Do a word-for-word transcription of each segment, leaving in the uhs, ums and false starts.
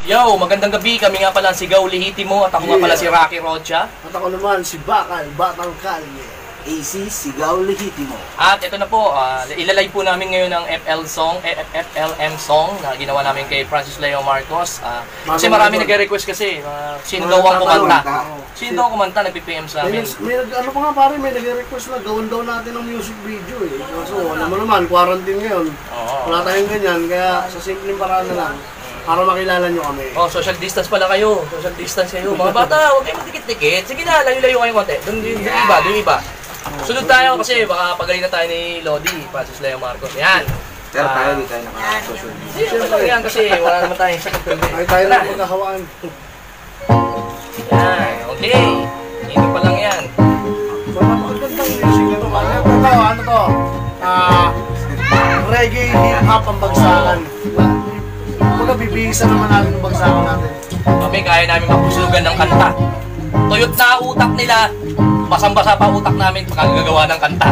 Yo, magandang gabi. Kami nga pala si Sigaw Lehitimo at ako yeah. nga pala si Rocky Rocha. At ako naman si Bakal, Batang Kalye. A C, Sigaw Lehitimo. At ito na po, uh, ilalive po namin ngayon ang F L song, F L M song na ginawa namin kay Francis Leo Marcos. Uh, kasi marami nag-request kasi, uh, sino daw ang kumanta? Sino daw ang kumanta, nag-P P M sa amin. May, may, ano pa nga pare, may nag-request na gawin daw natin ng music video eh. So, alam mo naman, quarantine ngayon. Oh. Wala tayong ganyan, kaya sa simpleng paraan na lang. Para makilala nyo kami. Oh, social distance pala kayo. Social distance kayo. Mga bata, huwag kayong dikit-dikit. Sige na, layo-layo kayong konti. Doon yung iba, doon yung iba. Sunod tayo kasi baka pagaling na tayo ni Lodi, Francis Leo Marcos. Yan. Pero tayo, di tayo naka-social distance. Hindi, okay yan kasi wala naman tayong sakit tulad. Ay, tayo na magkahawaan. Yan, okay. Ito pa lang yan. Magandang music na ito. Ano to? Ah, reggae, hip-hop ang bagsakan. Kumbaga bibihisa naman natin ang bagsakan natin. Kami kaya namin mapusulugan ng kanta. Tuyot na utak nila, basang-basa pa utak namin pag gagawa ng kanta.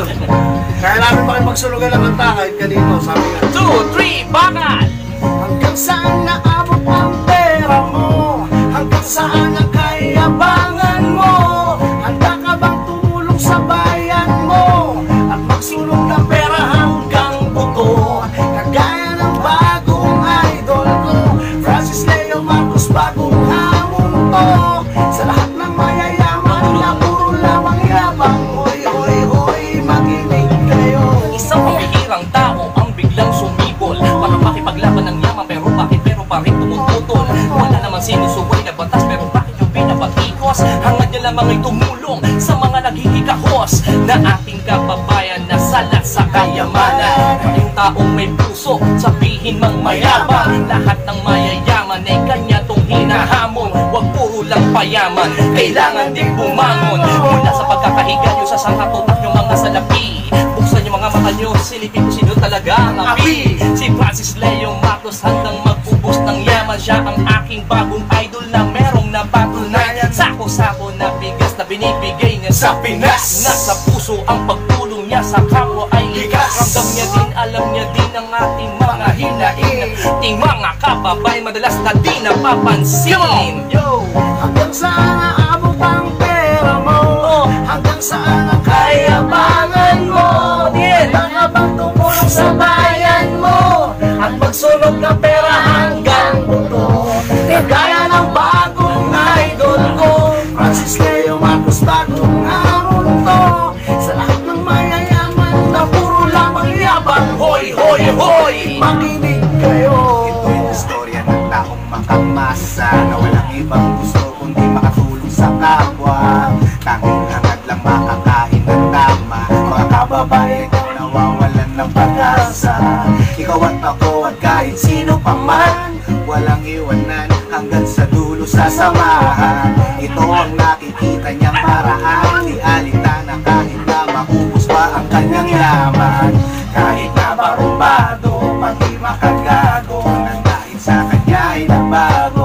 Kaya namin pa kayo magsulugan ng kanta kahit kanino, sabi nga. two, three, bakal! Hanggang saan naabot ang pera mo? Hanggang saan ang kayabangan mo? Handa ka bang tumulong sa bayan mo? At magsulong ng pera hanggang buto? Kagaya ng bagong idol ko, Francis Leo Marcos, bagong hamon to. Sa lahat ng mayayaman na puro lamang yabang, hoy, hoy, hoy, makinig kayo. Isang pamihirang tao ang biglang sumibol para makipaglaban ng yaman, pero bakit pero pa rin tumututol? Wala namang sinusuway na batas, pero bakit yung pinapag-ikos? Hangad niya lamang ay tumulong sa mga naghihikahos na ating kababayan na salat sa kayamanan. Yung taong may puso, sabihin mang mayabang, lahat ng mayayaman ay kanya tong hinahamon. Huwag puro lang payaman, kailangan din bumangon. Mula sa pagkakahiga nyo sa sangkatutak nyo mga salapi, buksan nyo mga mata nyo, silipin ko sino talaga ang api. Si Francis Leo Marcos handang magpubos ng yaman. Siya ang aking bagong idol na merong napatunay. Sako-sako na bigas na binibigay niya sa Pinas. Nasa puso ang pagtulong niya sa kapwa ay likas. Ramdam niya din, alam niya din ang ating mga hinain. Ating mga kababayan madalas na di napapansin. Yo! Hanggang saan naabot ang pera mo? Hanggang saan ang kayabangan mo? Handa ka bang tumulong sa bayan mo? At magsulog ng pera hanggang buto? Kagaya ng bagong idol ko, Francis Leo Marcos, bagong hamon to. Sa lahat ng mayayaman na puro lamang yabang, hoy, hoy, hoy, makinig kayo. Ito yung istorya ng taong makamasa na walang ibang gusto kundi makatulong sa kapwa. Tanging hangad lang makakain ng tama, mga kababayan na nawawalan ng pag-asa. Ikaw at ako at kahit sino pa man, walang iwanan hanggang sa dulo sasamahan. Ito ang nakikita niyang paraan, di alintana kahit na maubos pa ang kanyang yaman. Kahit na barumbado, pati makagago, nang dahil sa kanya ay nagbago.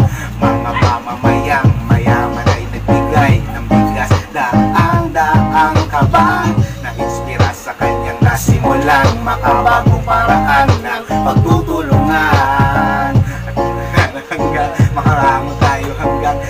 Mga mamamayang mayaman ay nagbigay ng bigas, daang-daang kaban, na-inspira sa kanyang nasimulan makabagong paraan ng pagtutulungan. Hanggang makarangon tayo hanggang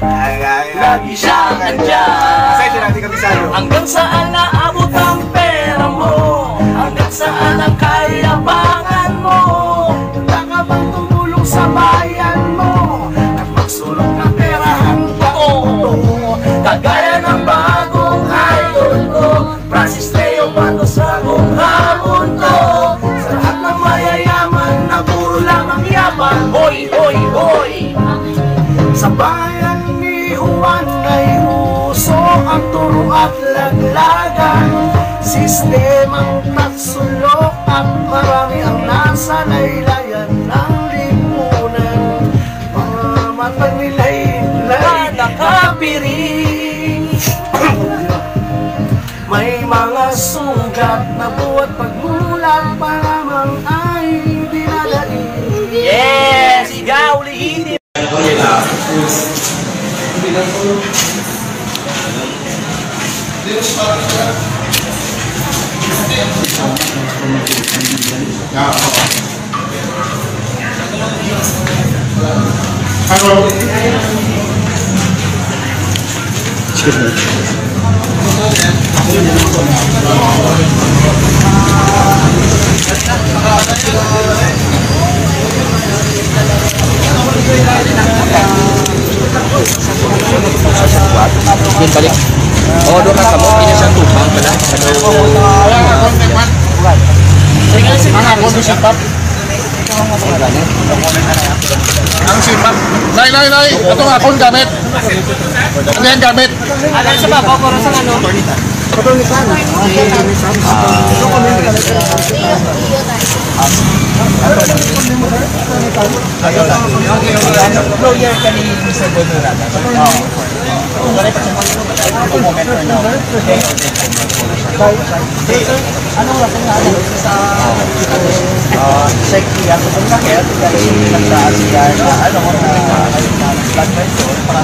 lagi siyang andyan. Say, natin kami sa'yo. Hanggang saan naabot ang pera mo? Hanggang saan ang kayabangan mo? Handa ka bang tumulong sa bayan mo? At magsulong ng pera hanggang buto? Kagaya ng bagong idol ko, Francis Leo Marcos, bagong hamon to. Sa lahat ng mayayaman na puro lamang yabang, Hoy, hoy, hoy! sa bayan ni Juan ay uso ang turo at laglagan. Sistemang tatsulok at marami ang nasa laylayan ng lipunan. Mga mata nila'y nakapiring. May mga sugat na buhat pagmulat pa lamang ay dinadaig. Yes! Sigaw Lehitimo! Yeah. Yun balik. Oh, doon ka mo. Hindi na siyang tubang pala. Ang sipag. Nay, nay, nay. Ito nga akong gamit. Ano yan gamit? Alam sa baba, pero sa ano? Lawyer ka ni Mister Bonurata. Anong rason nga ano sa safety ako sa sakit kasi nagtaas yan na ano na blood pressure para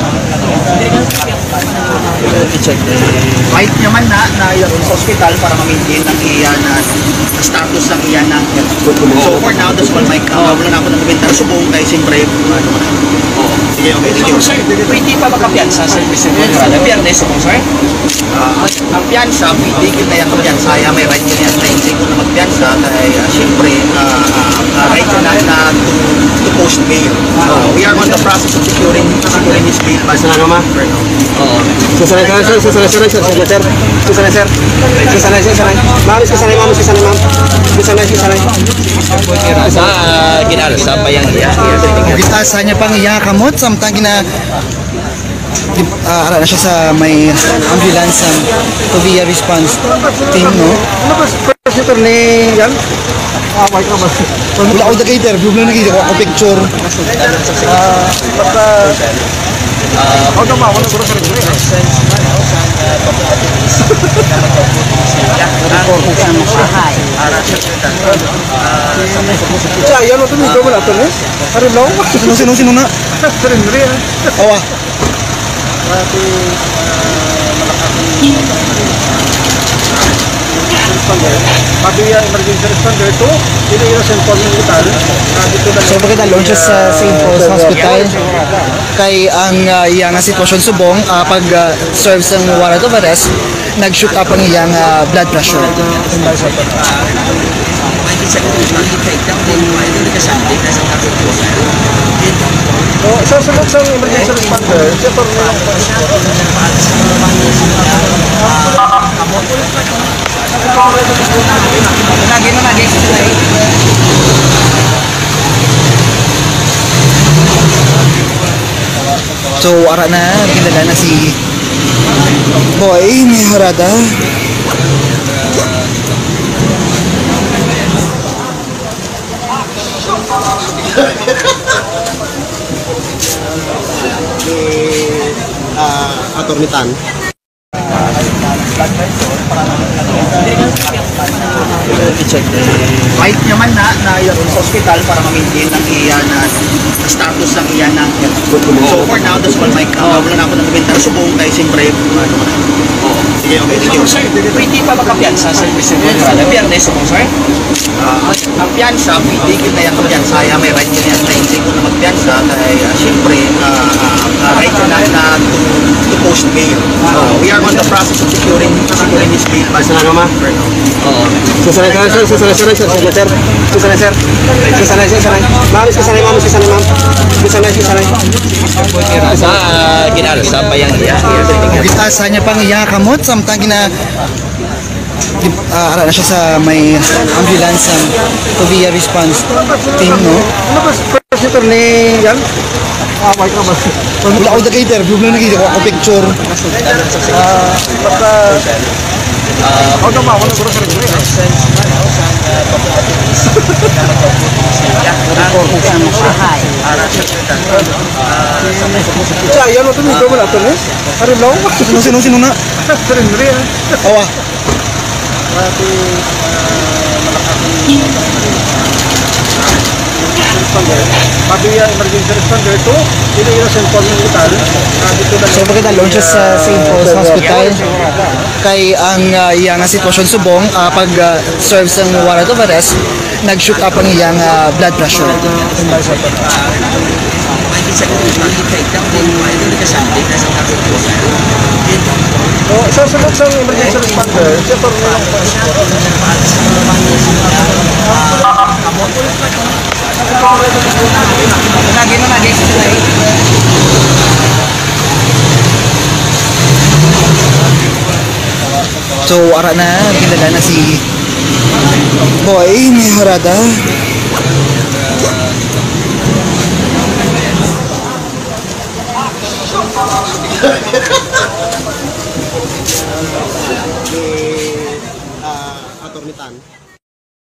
I-check. kahit naman na na yung sa hospital para ma-maintain ang iya na status ng iya na so for now that's all my uh, wala na ako ng komentar subong kay siyempre ano Oo. sige okay thank you. Pwede pa makapiyansa sa Mister Bonurata? Biyernes ako, sir? Ah, ang piyansa, pwede na yung piyansa, ya, may right yun yan, training ko na magpiyansa, dahil uh, siyempre, uh, uh, right yun na, na to, to post bail. So, we are on the process of securing securing his bail. Sana ka ma? Oo. Susanay ka sir, susanay sir, sir, sir, sir. Susanay sir. Susanay sir, susanay. Ma'am, susanay ma'am, susanay ma'am. Susanay, susanay. Sa ginalo, sa bayang iya. Kita sa niya pang iya kamot samtang gina uh, ara na siya sa may ambulance um, to be a response team no. Ano ba presitor ni yan? Ah, wait ka ba? Wala ako nag-interview na nag ako picture. Ah, basta ako daw ma, wala ko sa rin. Siya, yan o ito, dito mo na ito, eh? Arin lang? Sino sino sino na? Rin rin. Awa. Pati responder. Pati yung emergency responder to, hindi yung simple militar. Dito na So bakit na launch sa Saint Paul's Hospital kay ang uh, iya nga sitwasyon subong uh, pag uh, serve sa warrant of arrest nag-shoot up ang iyang uh, blood pressure. So, sa sunod sa emergency responder, siya pa rin lang Lagi na lagi. So ara na ginala na si Boy ni Harada. uh, atornitan. I-check. Kahit naman na na yung sa hospital para ma-maintain ang iya na status ng iya na so for now that's all my uh, wala na ako ng komentar subong kay siyempre ano Oo. sige okay thank you. Pwede pa makapiyansa sa Mister Bonurata? Biyernes ako, sir? Uh, ang piyansa, pwede yun na yung piyansa, ya, may right yun yan, training ko na magpiyansa, dahil uh, siyempre, uh, uh, right yun na, na to, to post bail. So, we are on the process of securing securing his bail. Sana ka ma? Oo. Susanay ka sir, susanay sir, sir, sir. Susanay sir. Susanay sir, susanay. Ma'am, susanay ma'am, susanay ma'am. Susanay, susanay. Sa ginalo, sa bayang iya. Kita sa niya pang iya kamot samtang gina uh, ara na siya sa may ambulance um, to be a response team no. Ano ba presitor ni yan? Ah, wait ka ba? Wala ako nag-interview na nag ako picture. Ah, basta ako daw ma, wala ko sa rin. Siya, yan o ito, dito mo na ito, eh? Arin lang? Sino sino sino na? Rin rin. Awa. Pati responder. Pati yung emergency responder to, hindi yung simple militar. Dito na So bakit na launch sa Saint Paul's Hospital kay ang uh, iya nga sitwasyon subong uh, pag uh, serve sa warrant of arrest nag-shoot up ang iyang uh, blood pressure. Oh, sa sunod sa emergency responder, siya pa rin yung Lagi na lagi sa sila eh. So, ara na, kilala na si Boy, may harada.